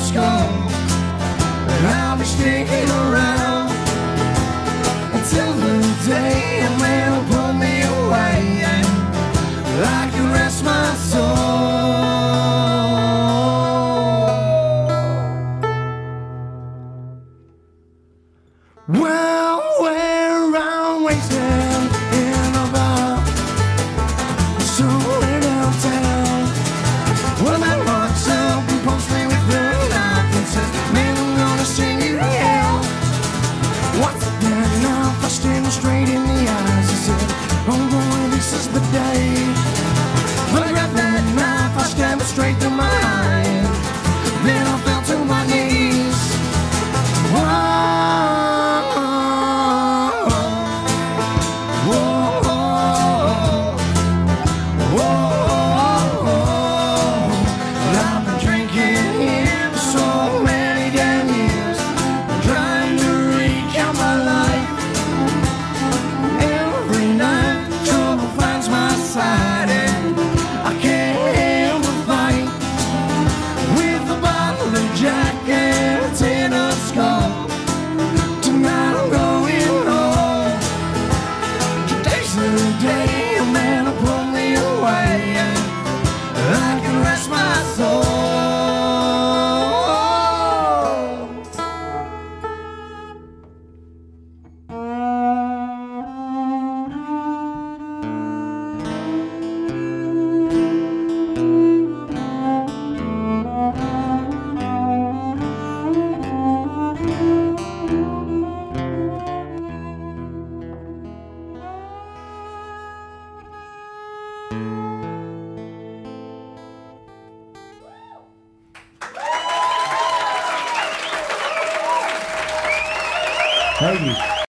skull, and I'll be sticking around until the day a man will pull me away, and I can rest my soul. Well, where I'm wasted in a bar somewhere downtown, one of my marks up and pumps me with the knife and says, man, I'm gonna send you to hell. What's that knife? I stared him straight in the eyes. I said, oh boy, this is the day. When I grabbed that knife, I stabbed it straight through my eye. Then I fell to my knees. Whoa. Thank you.